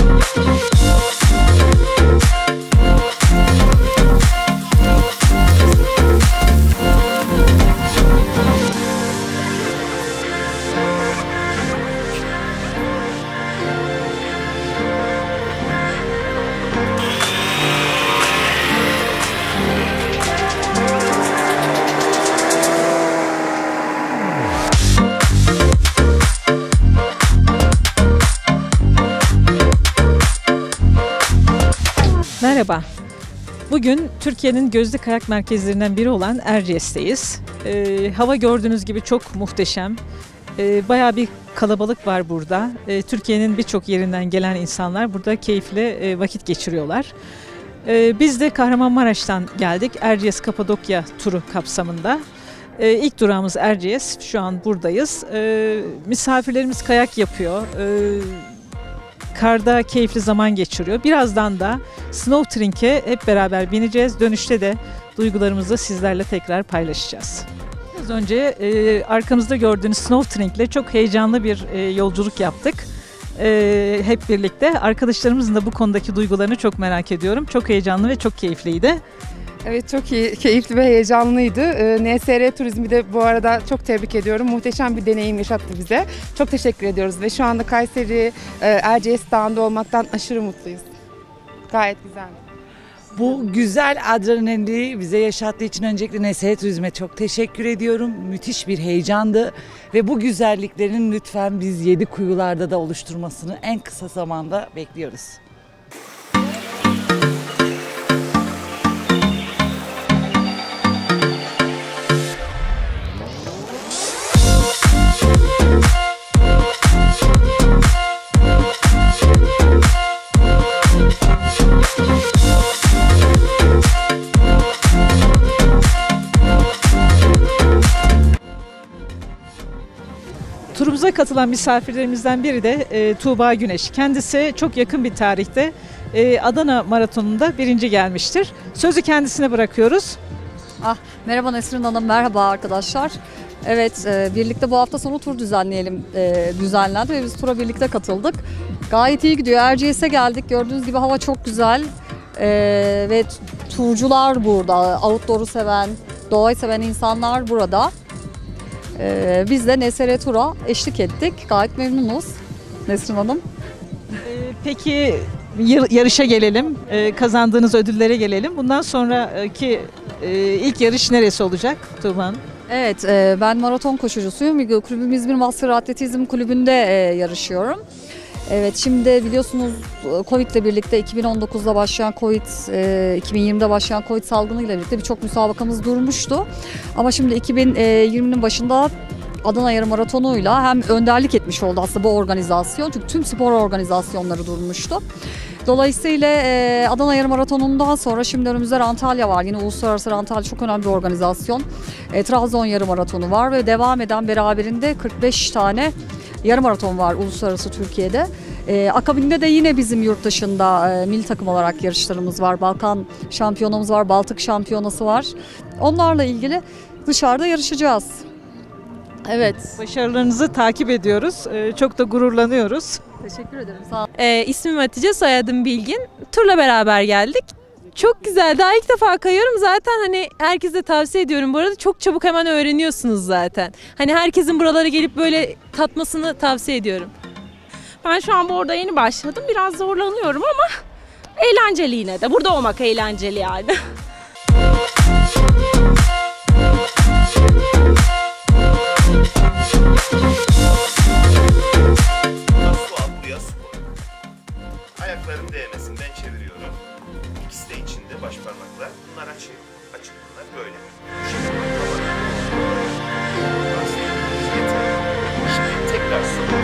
Merhaba. Bugün Türkiye'nin gözde kayak merkezlerinden biri olan Erciyes'teyiz. Hava gördüğünüz gibi çok muhteşem. Bayağı bir kalabalık var burada. Türkiye'nin birçok yerinden gelen insanlar burada keyifle vakit geçiriyorlar. Biz de Kahramanmaraş'tan geldik. Erciyes Kapadokya turu kapsamında. İlk durağımız Erciyes. Şu an buradayız. Misafirlerimiz kayak yapıyor. Karda keyifli zaman geçiriyor. Birazdan da Snowtrink'e hep beraber bineceğiz. Dönüşte de duygularımızı sizlerle tekrar paylaşacağız. Az önce arkamızda gördüğünüz Snowtrink'le çok heyecanlı bir yolculuk yaptık. Hep birlikte. Arkadaşlarımızın da bu konudaki duygularını çok merak ediyorum. Çok heyecanlı ve çok keyifliydi. Evet, çok iyi, keyifli ve heyecanlıydı. NSR Turizm'i de bu arada çok tebrik ediyorum. Muhteşem bir deneyim yaşattı bize. Çok teşekkür ediyoruz ve şu anda Kayseri Erciyes Dağı'nda olmaktan aşırı mutluyuz. Gayet güzel. Bu güzel adrenalini bize yaşattığı için öncelikle NSR Turizm'e çok teşekkür ediyorum. Müthiş bir heyecandı ve bu güzelliklerin lütfen biz 7 kuyularda da oluşturmasını en kısa zamanda bekliyoruz. Turumuza katılan misafirlerimizden biri de Tuğba Güneş. Kendisi çok yakın bir tarihte Adana Maratonu'nda birinci gelmiştir. Sözü kendisine bırakıyoruz. Merhaba Nesrin Hanım, merhaba arkadaşlar. Evet, birlikte bu hafta sonu tur düzenlendi ve biz tura birlikte katıldık. Gayet iyi gidiyor. Erciyes'e geldik. Gördüğünüz gibi hava çok güzel ve turcular burada. Outdoor'u seven, doğayı seven insanlar burada. Biz de NSR Tur'a eşlik ettik. Gayet memnunuz Nesrin Hanım. Peki yarışa gelelim. Kazandığınız ödüllere gelelim. Bundan sonraki ilk yarış neresi olacak Tuğba Hanım? Evet, ben maraton koşucusuyum. Kulübüm İzmir Master Atletizm Kulübü'nde yarışıyorum. Evet, şimdi biliyorsunuz Covid ile birlikte 2019'da başlayan Covid, 2020'de başlayan Covid salgınıyla birlikte birçok müsabakamız durmuştu. Ama şimdi 2020'nin başında Adana Yarım Maratonu'yla hem önderlik etmiş oldu aslında bu organizasyon. Çünkü tüm spor organizasyonları durmuştu. Dolayısıyla Adana Yarım Maratonu'ndan sonra şimdi önümüzde Antalya var. Yine Uluslararası Antalya çok önemli bir organizasyon. Trabzon Yarım Maratonu var ve devam eden beraberinde 45 tane yarım maraton var uluslararası Türkiye'de. Akabinde de yine bizim yurt dışında milli takım olarak yarışlarımız var. Balkan şampiyonamız var, Baltık şampiyonası var. Onlarla ilgili dışarıda yarışacağız. Evet. Başarılarınızı takip ediyoruz. Çok da gururlanıyoruz. Teşekkür ederim. Sağ olun. İsmim Hatice, soyadım Bilgin. Turla beraber geldik. Çok güzel. Daha ilk defa kayıyorum. Zaten hani herkese tavsiye ediyorum. Bu arada çok çabuk hemen öğreniyorsunuz zaten. Hani herkesin buralara gelip böyle tatmasını tavsiye ediyorum. Ben şu an burada yeni başladım. Biraz zorlanıyorum ama eğlenceli yine de. Burada olmak eğlenceli yani. Ayakların değmesinden çeviriyorum. İkisi de içinde baş parmaklar. Bunlar açık. Açık bunlar böyle. Şimdi tekrar sıvı.